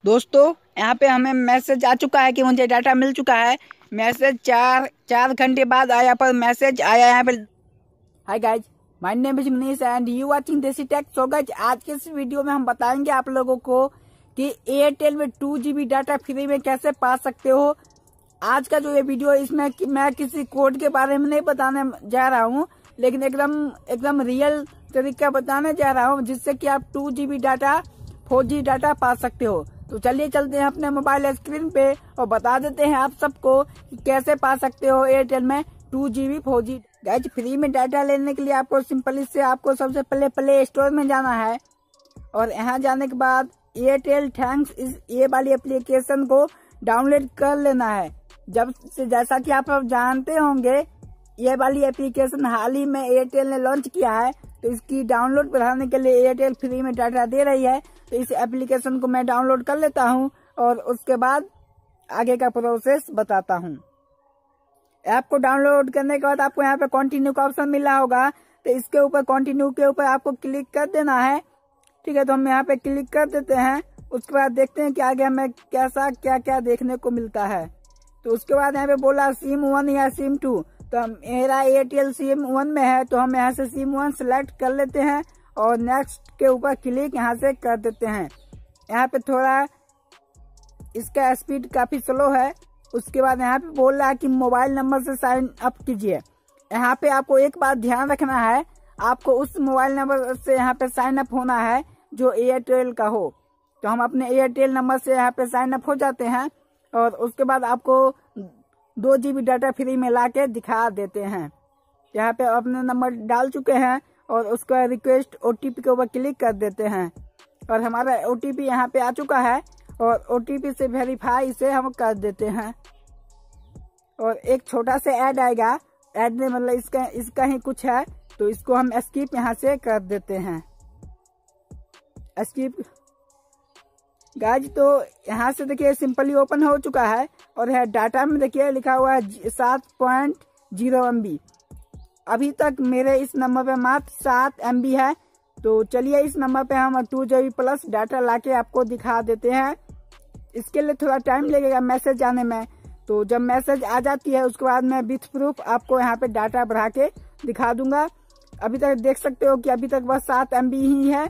दोस्तों यहाँ पे हमें मैसेज आ चुका है कि मुझे डाटा मिल चुका है। मैसेज चार घंटे बाद आया, पर मैसेज आया यहाँ पे। Hi guys, my name is Manish and you watching Desi tech. So guys, आज के इस वीडियो में हम बताएंगे आप लोगों को कि एयरटेल में 2 GB डाटा फ्री में कैसे पा सकते हो। आज का जो ये वीडियो है, इसमें मैं किसी कोड के बारे में नहीं बताने जा रहा हूँ, लेकिन एकदम रियल तरीका बताने जा रहा हूँ, जिससे कि आप 2 GB डाटा 4G डाटा पा सकते हो। तो चलिए चलते हैं अपने मोबाइल स्क्रीन पे और बता देते हैं आप सबको कि कैसे पा सकते हो एयरटेल में 2 GB 4G। गाइस, फ्री में डाटा लेने के लिए आपको सिंपली से आपको सबसे पहले प्ले स्टोर में जाना है और यहाँ जाने के बाद एयरटेल थैंक्स इस ये वाली एप्लीकेशन को डाउनलोड कर लेना है। जैसा कि आप जानते होंगे, ये वाली एप्लीकेशन हाल ही में एयरटेल ने लॉन्च किया है, तो इसकी डाउनलोड बढ़ाने के लिए एयरटेल फ्री में डाटा दे रही है। तो इस एप्लीकेशन को मैं डाउनलोड कर लेता हूं और उसके बाद आगे का प्रोसेस बताता हूं। ऐप को डाउनलोड करने के बाद आपको यहाँ पे कंटिन्यू का ऑप्शन मिला होगा, तो इसके ऊपर कंटिन्यू के ऊपर आपको क्लिक कर देना है। ठीक है, तो हम यहाँ पे क्लिक कर देते हैं। उसके बाद देखते हैं कि आगे हमें कैसा क्या क्या देखने को मिलता है। तो उसके बाद यहाँ पे बोला सिम 1 या सिम 2, तो मेरा एयरटेल सिम 1 में है, तो हम यहाँ से सिम 1 सिलेक्ट कर लेते हैं और नेक्स्ट के ऊपर क्लिक यहाँ से कर देते हैं। यहाँ पे थोड़ा इसका स्पीड काफी स्लो है। उसके बाद यहाँ पे बोल रहा है कि मोबाइल नंबर से साइन अप कीजिए। यहाँ पे आपको एक बात ध्यान रखना है, आपको उस मोबाइल नंबर से यहाँ पे साइन अप होना है जो एयरटेल का हो। तो हम अपने एयरटेल नंबर से यहाँ पे साइन अप हो जाते हैं और उसके बाद आपको 2 GB डाटा फ्री में ला के दिखा देते हैं। यहाँ पे अपने नंबर डाल चुके हैं और उसका रिक्वेस्ट OTP के ऊपर क्लिक कर देते हैं और हमारा OTP यहाँ पे आ चुका है और OTP से वेरीफाई इसे हम कर देते हैं। और एक छोटा सा ऐड आएगा, ऐड में मतलब इसका ही कुछ है, तो इसको हम स्किप यहाँ से कर देते हैं। स्किप गाइज, तो यहाँ से देखिए सिंपली ओपन हो चुका है और है डाटा में देखिए लिखा हुआ है 7.0 MB। अभी तक मेरे इस नंबर पे मात्र 7 MB है। तो चलिए इस नंबर पे हम 2 GB प्लस डाटा लाके आपको दिखा देते हैं। इसके लिए थोड़ा टाइम लगेगा मैसेज आने में, तो जब मैसेज आ जाती है उसके बाद मैं विथ प्रूफ आपको यहाँ पे डाटा बढ़ा के दिखा दूंगा। अभी तक देख सकते हो कि अभी तक बस 7 MB ही है।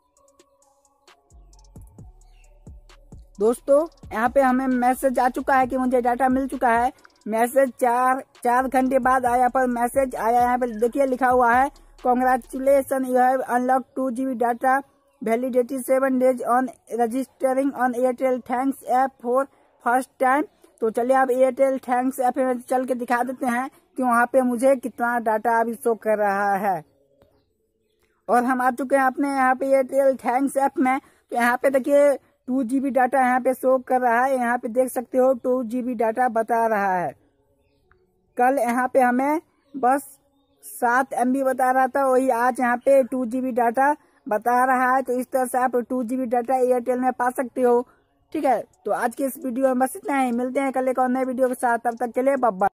दोस्तों यहाँ पे हमें मैसेज आ चुका है कि मुझे डाटा मिल चुका है। मैसेज चार घंटे बाद आया, पर मैसेज आया यहाँ पे देखिए लिखा हुआ है congratulations, you have unlock 2 GB data, validity 7 days on registering on Airtel thanks app for first time. तो चलिए आप एयरटेल थैंक्स ऐप में चल के दिखा देते हैं कि वहाँ पे मुझे कितना डाटा अभी शो कर रहा है। और हम आ चुके हैं अपने यहाँ पे एयरटेल थैंक्स ऐप में। तो यहाँ पे देखिए 2 GB डाटा यहाँ पे शो कर रहा है। यहाँ पे देख सकते हो 2 GB डाटा बता रहा है। कल यहाँ पे हमें बस 7 MB बता रहा था, वही आज यहाँ पे 2 GB डाटा बता रहा है। तो इस तरह से आप 2 GB डाटा एयरटेल में पा सकते हो। ठीक है, तो आज के इस वीडियो में बस इतना ही। मिलते हैं कल एक और नए वीडियो के साथ, तब तक के लिए बाय बाय।